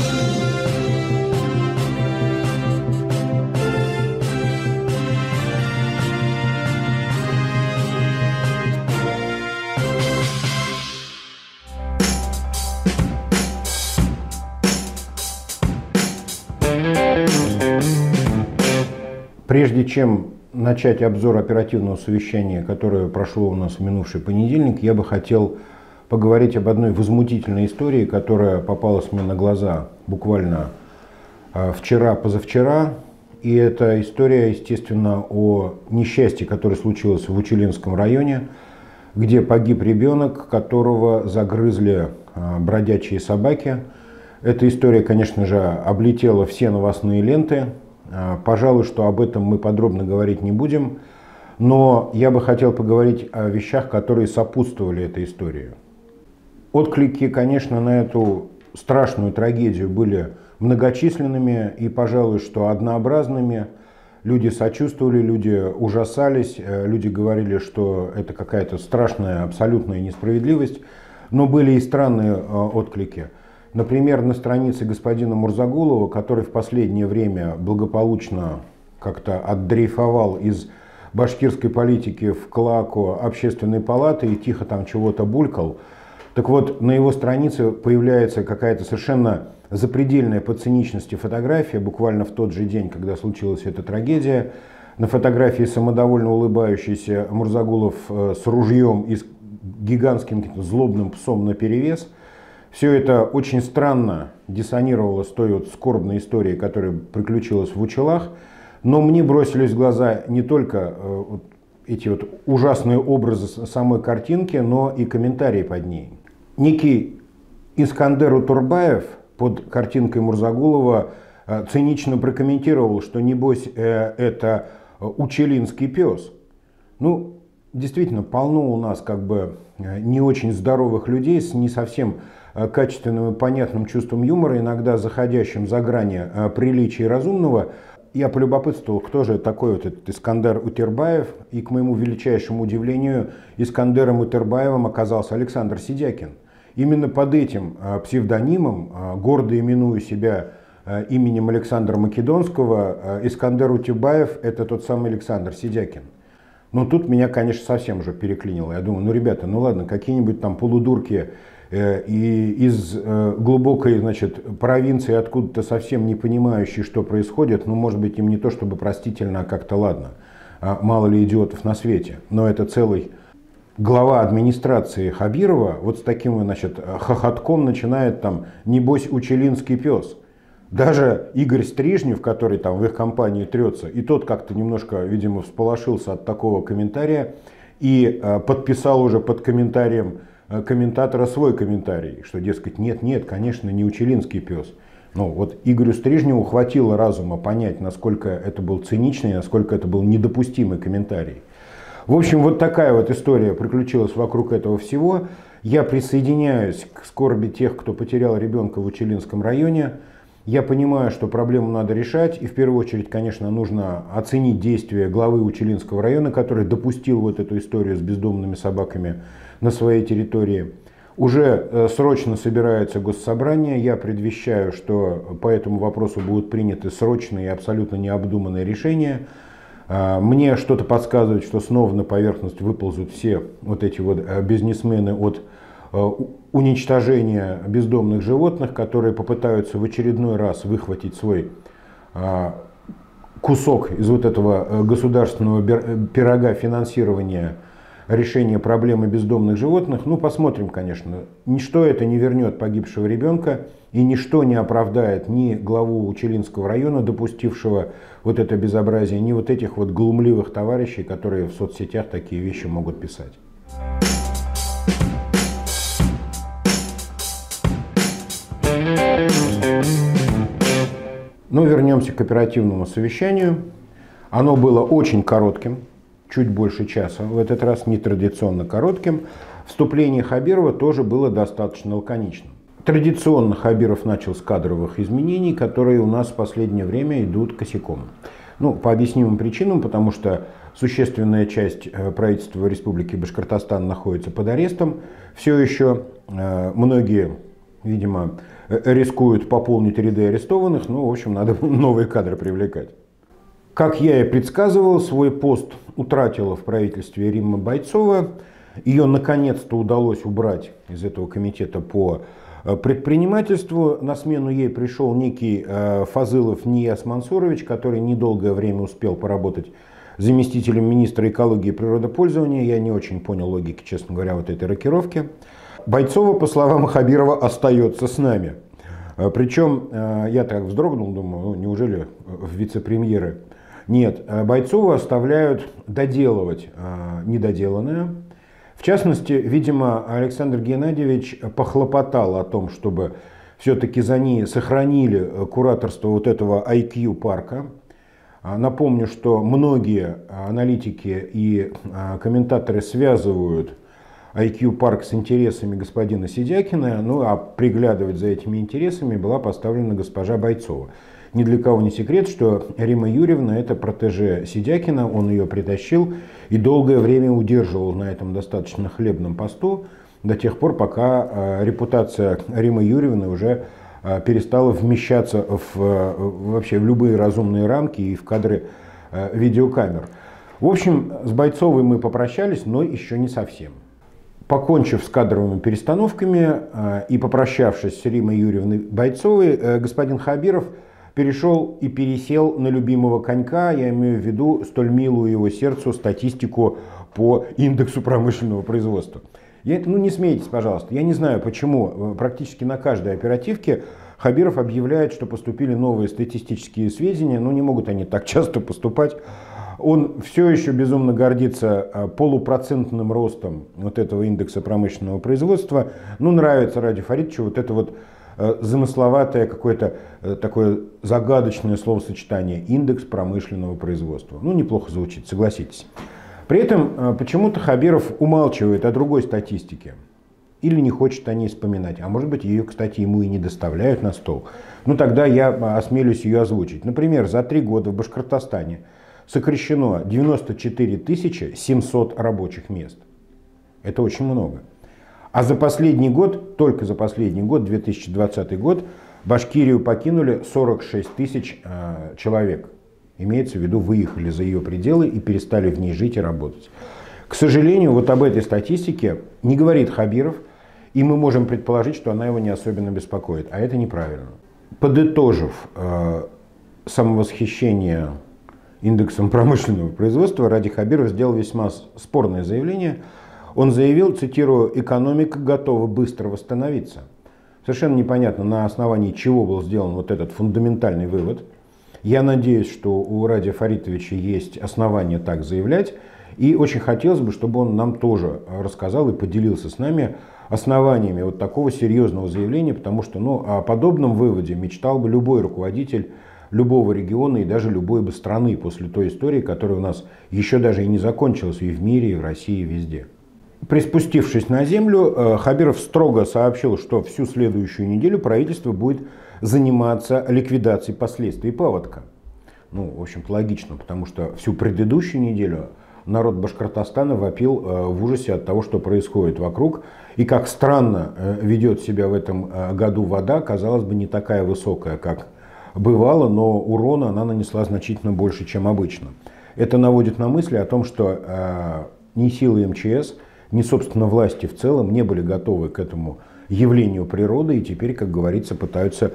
Прежде чем начать обзор оперативного совещания, которое прошло у нас в минувший понедельник, я бы хотел поговорить об одной возмутительной истории, которая попалась мне на глаза буквально вчера-позавчера. И это история, естественно, о несчастье, которое случилось в Учелинском районе, где погиб ребенок, которого загрызли бродячие собаки. Эта история, конечно же, облетела все новостные ленты. Пожалуй, что об этом мы подробно говорить не будем, но я бы хотел поговорить о вещах, которые сопутствовали этой истории. Отклики, конечно, на эту страшную трагедию были многочисленными и, пожалуй, что однообразными. Люди сочувствовали, люди ужасались, люди говорили, что это какая-то страшная абсолютная несправедливость, но были и странные отклики. Например, на странице господина Мурзагулова, который в последнее время благополучно как-то отдрейфовал из башкирской политики в клоаку Общественной палаты и тихо там чего-то булькал. Так вот, на его странице появляется какая-то совершенно запредельная по циничности фотография, буквально в тот же день, когда случилась эта трагедия. На фотографии самодовольно улыбающийся Мурзагулов с ружьем и с гигантским злобным псом наперевес. Все это очень странно диссонировало с той вот скорбной историей, которая приключилась в Учелах, но мне бросились в глаза не только эти вот ужасные образы самой картинки, но и комментарии под ней. Некий Искандер Утурбаев под картинкой Мурзагулова цинично прокомментировал, что небось это учелинский пес. Ну, действительно, полно у нас как бы не очень здоровых людей с не совсем качественным и понятным чувством юмора, иногда заходящим за грани приличия и разумного. Я полюбопытствовал, кто же такой вот этот Искандер Утурбаев, и, к моему величайшему удивлению, Искандером Утурбаевым оказался Александр Сидякин. Именно под этим псевдонимом, гордо именуя себя именем Александра Македонского, Искандер Утурбаев – это тот самый Александр Сидякин. Но тут меня, конечно, совсем уже переклинило. Я думаю, ну, ребята, ну ладно, какие-нибудь там полудурки и из глубокой, значит, провинции, откуда-то совсем не понимающие, что происходит, ну, может быть, им не то чтобы простительно, а как-то ладно. Мало ли идиотов на свете. Но это целый глава администрации Хабирова вот с таким, значит, хохотком начинает там «небось учелинский пес». Даже Игорь Стрижнев, который там в их компании трется, и тот как-то немножко, видимо, всполошился от такого комментария и подписал уже под комментарием комментатора свой комментарий, что, дескать, нет, конечно, не учелинский пес. Ну, вот Игорю Стрижневу хватило разума понять, насколько это был циничный, насколько это был недопустимый комментарий. В общем, вот такая вот история приключилась вокруг этого всего. Я присоединяюсь к скорби тех, кто потерял ребенка в Учелинском районе. Я понимаю, что проблему надо решать, и в первую очередь, конечно, нужно оценить действия главы Учелинского района, который допустил вот эту историю с бездомными собаками на своей территории. Уже срочно собирается госсобрание. Я предвещаю, что по этому вопросу будут приняты срочные и абсолютно необдуманные решения. Мне что-то подсказывает, что снова на поверхность выползут все вот эти вот бизнесмены от уничтожения бездомных животных, которые попытаются в очередной раз выхватить свой кусок из вот этого государственного пирога финансирования решения проблемы бездомных животных. Ну, посмотрим, конечно. Ничто это не вернет погибшего ребенка, и ничто не оправдает ни главу Учелинского района, допустившего вот это безобразие, ни вот этих вот глумливых товарищей, которые в соцсетях такие вещи могут писать. Но вернемся к оперативному совещанию. Оно было очень коротким, чуть больше часа, в этот раз нетрадиционно коротким. Вступление Хабирова тоже было достаточно лаконичным. Традиционно Хабиров начал с кадровых изменений, которые у нас в последнее время идут косяком. Ну, по объяснимым причинам, потому что существенная часть правительства Республики Башкортостан находится под арестом. Все еще многие видимо, рискуют пополнить ряды арестованных, ну, в общем, надо новые кадры привлекать. Как я и предсказывал, свой пост утратила в правительстве Римма Бойцова. Ее наконец-то удалось убрать из этого комитета по предпринимательству. На смену ей пришел некий Фазылов Нияз Мансурович, который недолгое время успел поработать заместителем министра экологии и природопользования. Я не очень понял логики, честно говоря, вот этой рокировки. Бойцова, по словам Хабирова, остается с нами. Причем я так вздрогнул, думаю, ну, неужели в вице-премьеры? Нет, Бойцову оставляют доделывать недоделанное. В частности, видимо, Александр Геннадьевич похлопотал о том, чтобы все-таки за ней сохранили кураторство вот этого IQ парка. Напомню, что многие аналитики и комментаторы связывают IQ парк с интересами господина Сидякина, ну а приглядывать за этими интересами была поставлена госпожа Бойцова. Ни для кого не секрет, что Римма Юрьевна — это протеже Сидякина, он ее притащил и долгое время удерживал на этом достаточно хлебном посту, до тех пор, пока репутация Риммы Юрьевны уже перестала вмещаться вообще в любые разумные рамки и в кадры видеокамер. В общем, с Бойцовой мы попрощались, но еще не совсем. Покончив с кадровыми перестановками и попрощавшись с Риммой Юрьевной Бойцовой, господин Хабиров перешел и пересел на любимого конька, я имею в виду столь милую его сердцу статистику по индексу промышленного производства. Не смейтесь, пожалуйста, я не знаю, почему практически на каждой оперативке Хабиров объявляет, что поступили новые статистические сведения, но не могут они так часто поступать. Он все еще безумно гордится полупроцентным ростом вот этого индекса промышленного производства. Ну, нравится Радию Фаритовичу вот это вот замысловатое какое-то такое загадочное словосочетание «индекс промышленного производства». Ну, неплохо звучит, согласитесь. При этом почему-то Хабиров умалчивает о другой статистике. Или не хочет о ней вспоминать. А может быть, ее, кстати, ему и не доставляют на стол. Ну, тогда я осмелюсь ее озвучить. Например, за 3 года в Башкортостане сокращено 94 700 рабочих мест. Это очень много. А за последний год, только за последний год, 2020 год, Башкирию покинули 46 тысяч человек. Имеется в виду, выехали за ее пределы и перестали в ней жить и работать. К сожалению, вот об этой статистике не говорит Хабиров, и мы можем предположить, что она его не особенно беспокоит. А это неправильно. Подытожив самовосхищение индексом промышленного производства, Ради Хабиров сделал весьма спорное заявление. Он заявил, цитирую, «экономика готова быстро восстановиться». Совершенно непонятно, на основании чего был сделан вот этот фундаментальный вывод. Я надеюсь, что у Радия Фаритовича есть основания так заявлять. И очень хотелось бы, чтобы он нам тоже рассказал и поделился с нами основаниями вот такого серьезного заявления, потому что о подобном выводе мечтал бы любой руководитель любого региона и даже любой бы страны после той истории, которая у нас еще даже и не закончилась и в мире, и в России, и везде. Приспустившись на землю, Хабиров строго сообщил, что всю следующую неделю правительство будет заниматься ликвидацией последствий паводка. Ну, в общем-то, логично, потому что всю предыдущую неделю народ Башкортостана вопил в ужасе от того, что происходит вокруг. И как странно ведет себя в этом году вода, казалось бы, не такая высокая, как бывало, но урона она нанесла значительно больше, чем обычно. Это наводит на мысли о том, что ни силы МЧС, ни, собственно, власти в целом не были готовы к этому явлению природы и теперь, как говорится, пытаются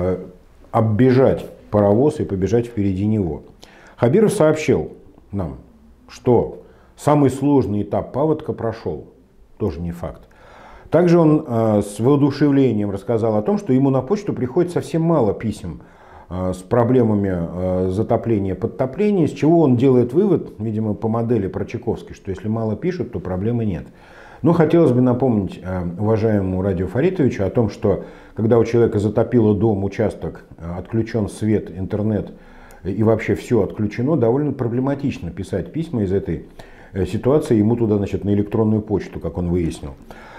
оббежать паровоз и побежать впереди него. Хабиров сообщил нам, что самый сложный этап паводка прошел. Тоже не факт. Также он с воодушевлением рассказал о том, что ему на почту приходит совсем мало писем с проблемами затопления, подтопления, с чего он делает вывод, видимо, по модели Прочаковской, что если мало пишут, то проблемы нет. Но хотелось бы напомнить уважаемому Радию Фаритовичу о том, что когда у человека затопило дом, участок, отключен свет, интернет и вообще все отключено, довольно проблематично писать письма из этой ситуации ему туда, значит, на электронную почту, как он выяснил.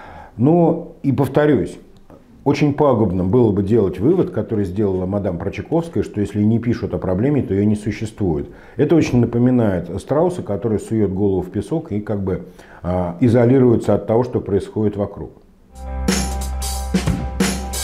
Но и повторюсь, очень пагубно было бы делать вывод, который сделала мадам Прочаковская, что если не пишут о проблеме, то ее не существует. Это очень напоминает страуса, который сует голову в песок и как бы изолируется от того, что происходит вокруг.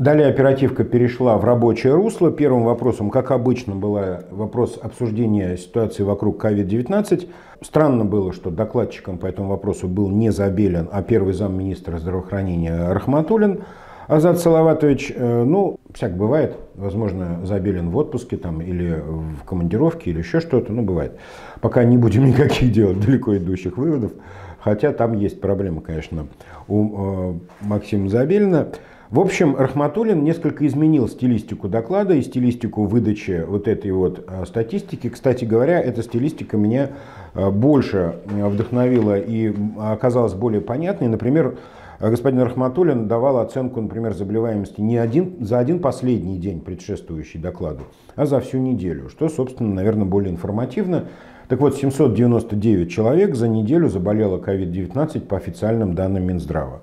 Далее оперативка перешла в рабочее русло. Первым вопросом, как обычно, был вопрос обсуждения ситуации вокруг COVID-19. Странно было, что докладчиком по этому вопросу был не Забелин, а первый замминистра здравоохранения Рахматуллин Азат Салаватович. Ну, всяк бывает. Возможно, Забелин в отпуске там, или в командировке, или еще что-то. Ну, бывает. Пока не будем никаких делать далеко идущих выводов. Хотя там есть проблемы, конечно, у Максима Забелина. В общем, Рахматуллин несколько изменил стилистику доклада и стилистику выдачи вот этой вот статистики. Кстати говоря, эта стилистика меня больше вдохновила и оказалась более понятной. Например, господин Рахматуллин давал оценку, например, заболеваемости не за один последний день, предшествующий докладу, а за всю неделю, что, собственно, наверное, более информативно. Так вот, 799 человек за неделю заболело COVID-19 по официальным данным Минздрава.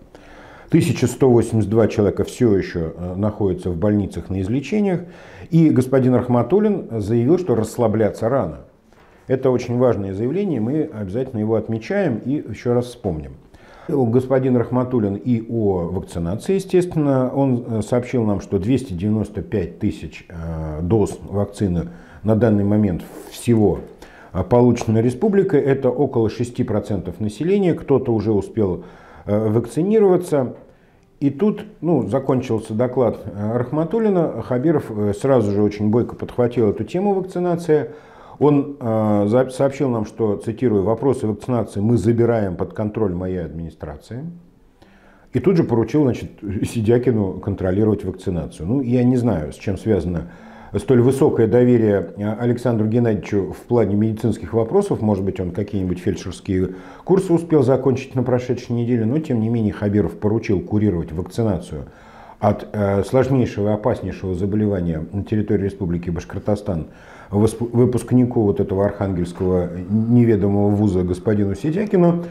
1182 человека все еще находятся в больницах на излечениях. И господин Рахматуллин заявил, что расслабляться рано. Это очень важное заявление, мы обязательно его отмечаем и еще раз вспомним. Господин Рахматуллин и о вакцинации, естественно, он сообщил нам, что 295 тысяч доз вакцины на данный момент всего получено республикой. Это около 6% населения, кто-то уже успел вакцинироваться. И тут закончился доклад Рахматуллина. Хабиров сразу же очень бойко подхватил эту тему вакцинации. Он сообщил нам, что, цитирую, вопросы вакцинации мы забираем под контроль моей администрации. И тут же поручил, значит, Сидякину контролировать вакцинацию. Ну, я не знаю, с чем связано столь высокое доверие Александру Геннадьевичу в плане медицинских вопросов. Может быть, он какие-нибудь фельдшерские курсы успел закончить на прошедшей неделе, но тем не менее Хабиров поручил курировать вакцинацию от сложнейшего и опаснейшего заболевания на территории Республики Башкортостан выпускнику вот этого архангельского неведомого вуза господину Сидякину.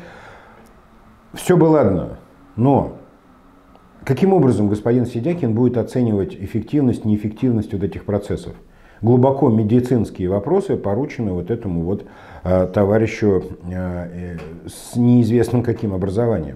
Все бы ладно, но каким образом господин Сидякин будет оценивать эффективность, неэффективность вот этих процессов? Глубоко медицинские вопросы поручены вот этому вот товарищу с неизвестным каким образованием.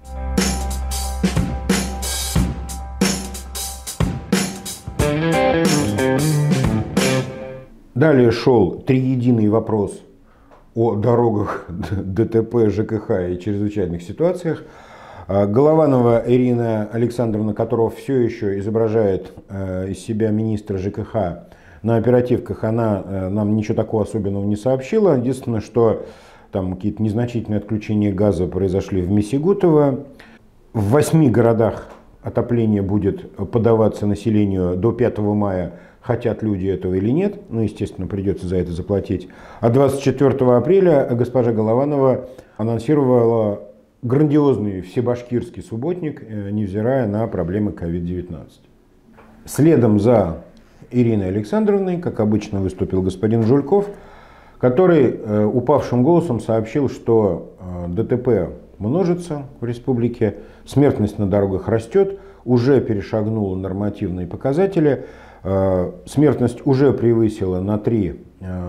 Далее шел триединый вопрос о дорогах, ДТП, ЖКХ и чрезвычайных ситуациях. Голованова Ирина Александровна, которая все еще изображает из себя министра ЖКХ на оперативках, она нам ничего такого особенного не сообщила. Единственное, что там какие-то незначительные отключения газа произошли в Месигутово. В 8 городах отопление будет подаваться населению до 5 мая. Хотят люди этого или нет, ну, естественно, придется за это заплатить. А 24 апреля госпожа Голованова анонсировала грандиозный всебашкирский субботник, невзирая на проблемы COVID-19. Следом за Ириной Александровной, как обычно, выступил господин Жульков, который упавшим голосом сообщил, что ДТП множится в республике, смертность на дорогах растет, уже перешагнула нормативные показатели, смертность уже превысила на 3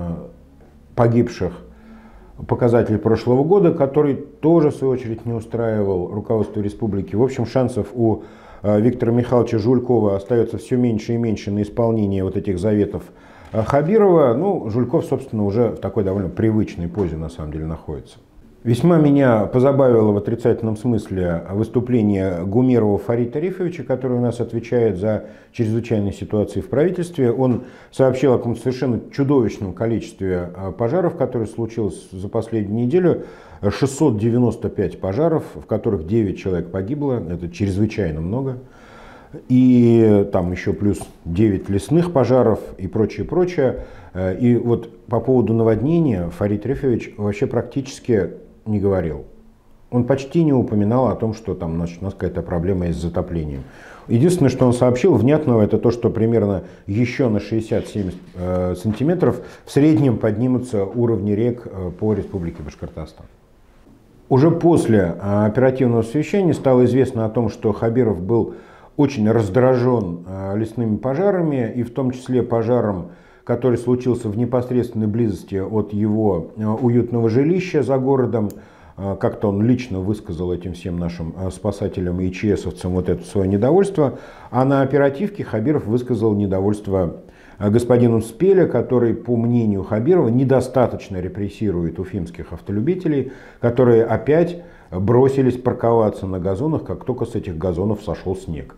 погибших показатель прошлого года, который тоже, в свою очередь, не устраивал руководство республики. В общем, шансов у Виктора Михайловича Жулькова остается все меньше и меньше на исполнение вот этих заветов Хабирова. Ну, Жульков, собственно, уже в такой довольно привычной позе, на самом деле, находится. Весьма меня позабавило в отрицательном смысле выступление Гумерова Фарита Рифовича, который у нас отвечает за чрезвычайные ситуации в правительстве. Он сообщил о каком-то совершенно чудовищном количестве пожаров, которые случилось за последнюю неделю. 695 пожаров, в которых 9 человек погибло. Это чрезвычайно много. И там еще плюс 9 лесных пожаров и прочее, прочее. И вот по поводу наводнения Фарит Рифович вообще практически не говорил. Он почти не упоминал о том, что там у нас какая-то проблема есть с затоплением. Единственное, что он сообщил внятного, это то, что примерно еще на 60-70 сантиметров в среднем поднимутся уровни рек по республике Башкортостан. Уже после оперативного совещания стало известно о том, что Хабиров был очень раздражен лесными пожарами, и в том числе пожаром, который случился в непосредственной близости от его уютного жилища за городом. как-то он лично высказал этим всем нашим спасателям и ЧСовцам вот это свое недовольство, а на оперативке Хабиров высказал недовольство господину Спеля, который, по мнению Хабирова, недостаточно репрессирует уфимских автолюбителей, которые опять бросились парковаться на газонах, как только с этих газонов сошел снег.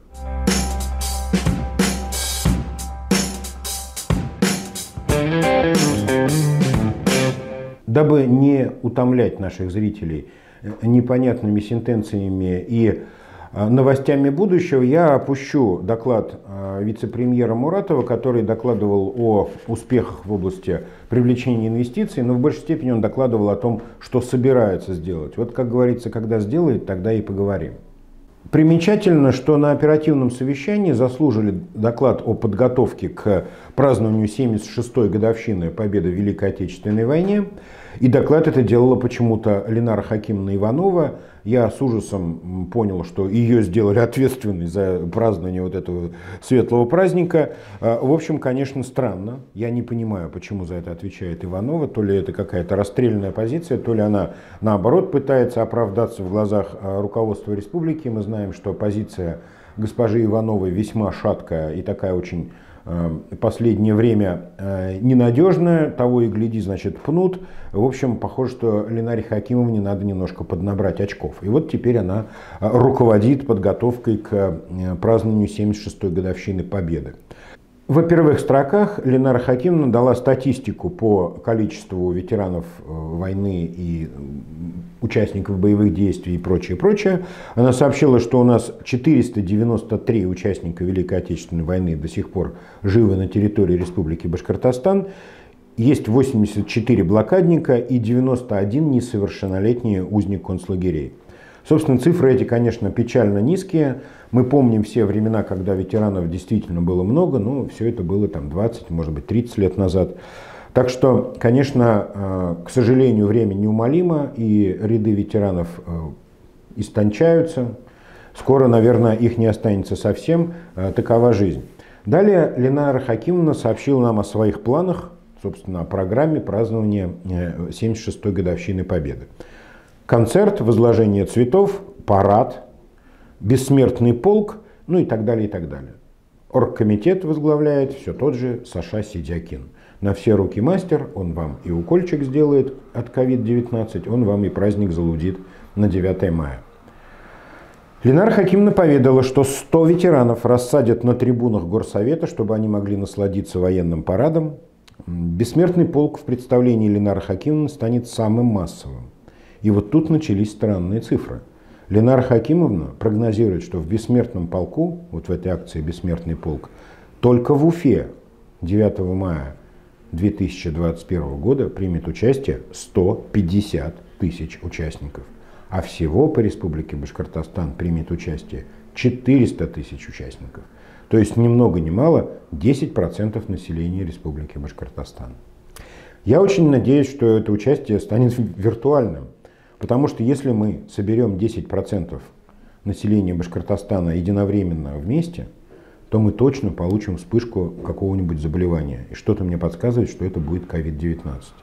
Дабы не утомлять наших зрителей непонятными сентенциями и новостями будущего, я опущу доклад вице-премьера Муратова, который докладывал о успехах в области привлечения инвестиций, но в большей степени он докладывал о том, что собирается сделать. Вот, как говорится, когда сделает, тогда и поговорим. Примечательно, что на оперативном совещании заслужили доклад о подготовке к празднованию 76-й годовщины победы в Великой Отечественной войне. И доклад это делала почему-то Ленара Хакимовна Иванова. Я с ужасом понял, что ее сделали ответственной за празднование вот этого светлого праздника. В общем, конечно, странно. Я не понимаю, почему за это отвечает Иванова. То ли это какая-то расстрельная позиция, то ли она, наоборот, пытается оправдаться в глазах руководства республики. Мы знаем, что позиция госпожи Ивановой весьма шаткая и такая очень последнее время ненадежная, того и гляди, значит, пнут. В общем, похоже, что Ленаре Хакимовне надо немножко поднабрать очков. И вот теперь она руководит подготовкой к празднованию 76-й годовщины Победы. В первых строках Ленара Хакимовна дала статистику по количеству ветеранов войны и участников боевых действий и прочее, прочее. Она сообщила, что у нас 493 участника Великой Отечественной войны до сих пор живы на территории Республики Башкортостан. Есть 84 блокадника и 91 несовершеннолетний узник концлагерей. Собственно, цифры эти, конечно, печально низкие. Мы помним все времена, когда ветеранов действительно было много, но все это было там 20, может быть, 30 лет назад. Так что, конечно, к сожалению, время неумолимо, и ряды ветеранов истончаются. Скоро, наверное, их не останется совсем. Такова жизнь. Далее Ленара Хакимовна сообщила нам о своих планах, собственно, о программе празднования 76-й годовщины Победы. Концерт, возложение цветов, парад, бессмертный полк, ну и так далее, и так далее. Оргкомитет возглавляет все тот же Саша Сидякин. На все руки мастер, он вам и укольчик сделает от COVID-19, он вам и праздник залудит на 9 мая. Ленара Хакимовна поведала, что 100 ветеранов рассадят на трибунах горсовета, чтобы они могли насладиться военным парадом. Бессмертный полк в представлении Ленары Хакимовны станет самым массовым. И вот тут начались странные цифры. Ленара Хакимовна прогнозирует, что в бессмертном полку, вот в этой акции «Бессмертный полк», только в Уфе 9 мая 2021 года примет участие 150 тысяч участников. А всего по Республике Башкортостан примет участие 400 тысяч участников. То есть ни много ни мало 10% населения Республики Башкортостан. Я очень надеюсь, что это участие станет виртуальным. Потому что если мы соберем 10% населения Башкортостана единовременно вместе, то мы точно получим вспышку какого-нибудь заболевания. И что-то мне подсказывает, что это будет COVID-19.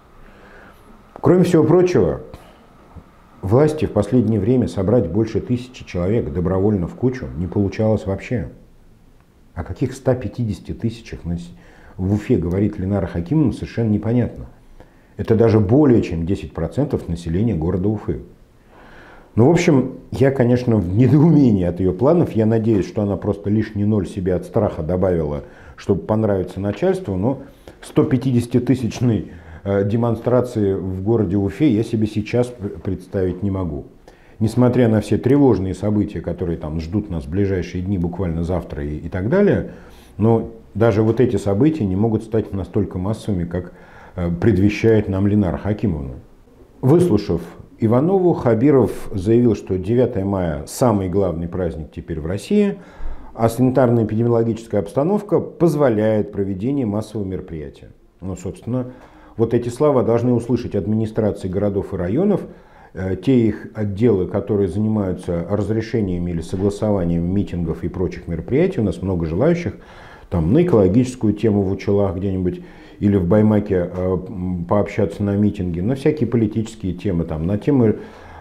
Кроме всего прочего, власти в последнее время собрать больше 1000 человек добровольно в кучу не получалось вообще. О каких 150 тысячах в Уфе говорит Ленара Хакимовна, совершенно непонятно. Это даже более чем 10% населения города Уфы. Ну, в общем, я, конечно, в недоумении от ее планов. Я надеюсь, что она просто лишний ноль себе от страха добавила, чтобы понравиться начальству. Но 150-тысячной демонстрации в городе Уфе я себе сейчас представить не могу. Несмотря на все тревожные события, которые там ждут нас в ближайшие дни, буквально завтра и так далее, но даже вот эти события не могут стать настолько массовыми, как предвещает нам Ленара Хакимовна. Выслушав Иванову, Хабиров заявил, что 9 мая самый главный праздник теперь в России, а санитарно-эпидемиологическая обстановка позволяет проведение массового мероприятия. Ну, собственно, вот эти слова должны услышать администрации городов и районов, те их отделы, которые занимаются разрешениями или согласованием митингов и прочих мероприятий. У нас много желающих там на экологическую тему в Учелах где-нибудь или в Баймаке пообщаться на митинге, на всякие политические темы, там, на темы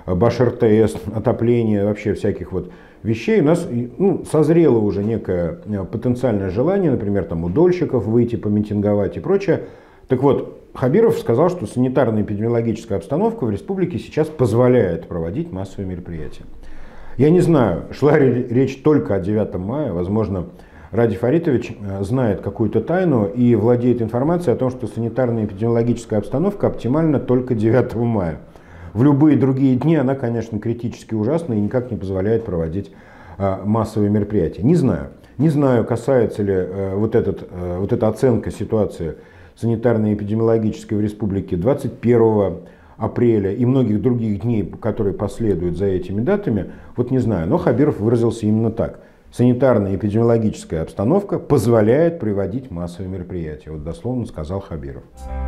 Баш-РТС, отопление, вообще всяких вот вещей, у нас созрело уже некое потенциальное желание, например, там у дольщиков выйти помитинговать и прочее. Так вот, Хабиров сказал, что санитарно-эпидемиологическая обстановка в республике сейчас позволяет проводить массовые мероприятия. Я не знаю, шла речь только о 9 мая, возможно, Ради Фаритович знает какую-то тайну и владеет информацией о том, что санитарно-эпидемиологическая обстановка оптимальна только 9 мая. В любые другие дни она, конечно, критически ужасна и никак не позволяет проводить массовые мероприятия. Не знаю. Не знаю, касается ли вот эта оценка ситуации санитарно-эпидемиологической в республике 21 апреля и многих других дней, которые последуют за этими датами, вот не знаю. Но Хабиров выразился именно так. Санитарно-эпидемиологическая обстановка позволяет проводить массовые мероприятия. Вот дословно сказал Хабиров.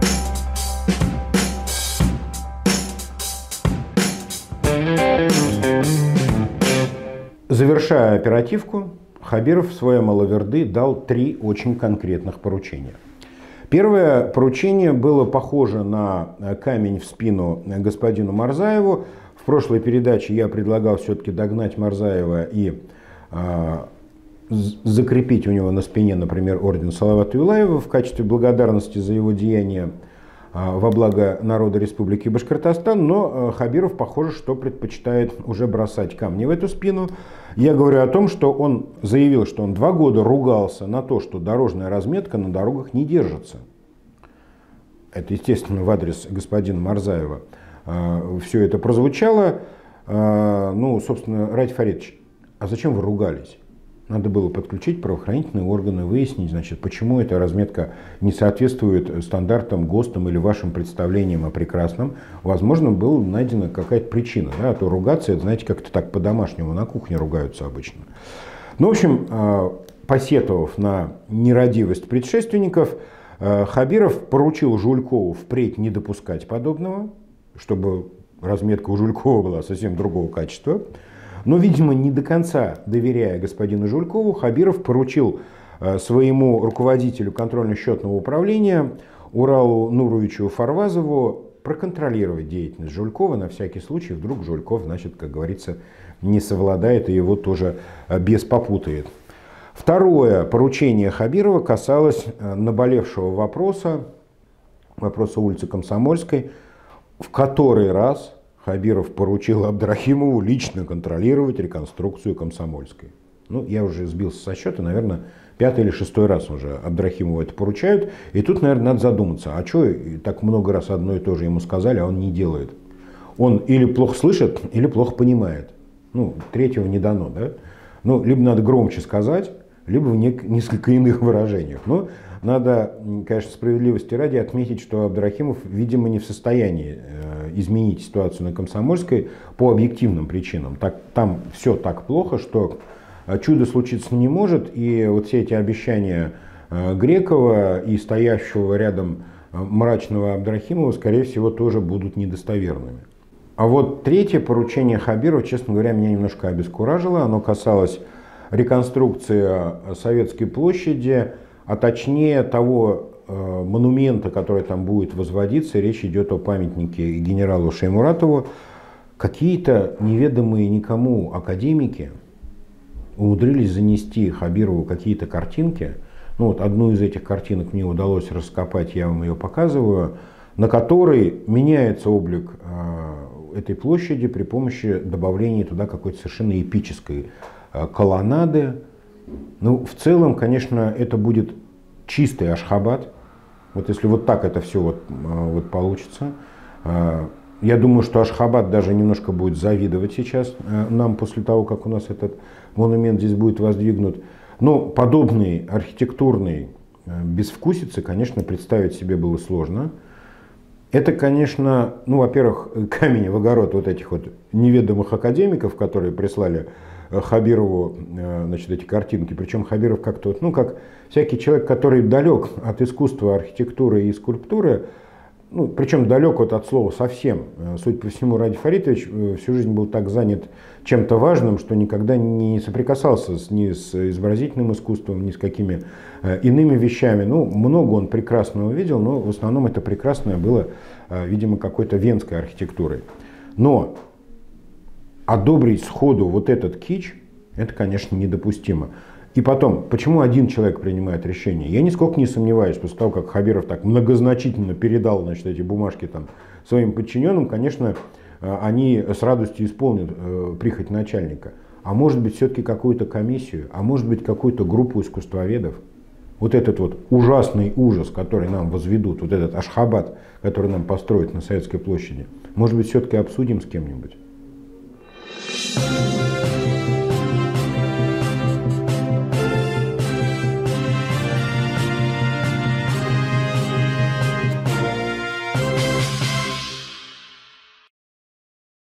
Завершая оперативку, Хабиров в своем алаверды дал 3 очень конкретных поручения. Первое поручение было похоже на камень в спину господину Марзаеву. В прошлой передаче я предлагал все-таки догнать Марзаева и закрепить у него на спине, например, орден Салавата Юлаева в качестве благодарности за его деяния во благо народа Республики Башкортостан, но Хабиров, похоже, что предпочитает уже бросать камни в эту спину. Я говорю о том, что он заявил, что он 2 года ругался на то, что дорожная разметка на дорогах не держится. Это, естественно, в адрес господина Марзаева все это прозвучало. Ну, собственно, Ради Фаритович, а зачем вы ругались? Надо было подключить правоохранительные органы, выяснить, значит, почему эта разметка не соответствует стандартам, ГОСТам или вашим представлениям о прекрасном. Возможно, была найдена какая-то причина. Да? А то ругаться, это, знаете, как-то так по-домашнему, на кухне ругаются обычно. Ну, в общем, посетовав на нерадивость предшественников, Хабиров поручил Жулькову впредь не допускать подобного, чтобы разметка у Жулькова была совсем другого качества. Но, видимо, не до конца доверяя господину Жулькову, Хабиров поручил своему руководителю контрольно-счетного управления Уралу Нуровичу Фарвазову проконтролировать деятельность Жулькова на всякий случай. Вдруг Жульков, значит, как говорится, не совладает и его тоже бес попутает. Второе поручение Хабирова касалось наболевшего вопроса улицы Комсомольской, в который раз Хабиров поручил Абдрахимову лично контролировать реконструкцию Комсомольской. Ну, я уже сбился со счета, наверное, 5-й или 6-й раз уже Абдрахимову это поручают. И тут, наверное, надо задуматься, а что так много раз одно и то же ему сказали, а он не делает? Он или плохо слышит, или плохо понимает. Ну, третьего не дано, да? Ну, либо надо громче сказать, либо в несколько иных выражениях. Но надо, конечно, справедливости ради отметить, что Абдрахимов, видимо, не в состоянии изменить ситуацию на Комсомольской по объективным причинам. Там все так плохо, что чудо случиться не может, и вот все эти обещания Грекова и стоящего рядом мрачного Абдрахимова, скорее всего, тоже будут недостоверными. А вот третье поручение Хабирова, честно говоря, меня немножко обескуражило. Оно касалось реконструкции Советской площади, а точнее того монумента, который там будет возводиться. Речь идет о памятнике генералу Шаймуратову. Какие-то неведомые никому академики умудрились занести Хабирову какие-то картинки. Ну вот одну из этих картинок мне удалось раскопать, я вам ее показываю, на которой меняется облик этой площади при помощи добавления туда какой-то совершенно эпической колоннады. Ну, в целом, конечно, это будет чистый Ашхабад. Вот если вот так это все вот получится. Я думаю, что Ашхабад даже немножко будет завидовать сейчас нам после того, как у нас этот монумент здесь будет воздвигнут. Но подобной архитектурной безвкусицы, конечно, представить себе было сложно. Это, конечно, ну, во-первых, камень в огород вот этих вот неведомых академиков, которые прислали Хабирову, значит, эти картинки. Причем Хабиров как-то, ну, как всякий человек, который далек от искусства, архитектуры и скульптуры, ну, причем далек вот от слова совсем. Судя по всему, Ради Фаритович всю жизнь был так занят чем-то важным, что никогда не соприкасался ни с изобразительным искусством, ни с какими иными вещами. Ну, много он прекрасного видел, но в основном это прекрасное было, видимо, какой-то венской архитектурой. Но одобрить сходу вот этот кич, это, конечно, недопустимо. И потом, почему один человек принимает решение? Я нисколько не сомневаюсь, после того, как Хабиров так многозначительно передал, значит, эти бумажки там своим подчиненным, конечно, они с радостью исполнят прихоть начальника. А может быть, все-таки какую-то комиссию, а может быть, какую-то группу искусствоведов. Вот этот вот ужасный ужас, который нам возведут, вот этот Ашхабад, который нам построят на Советской площади, может быть, все-таки обсудим с кем-нибудь?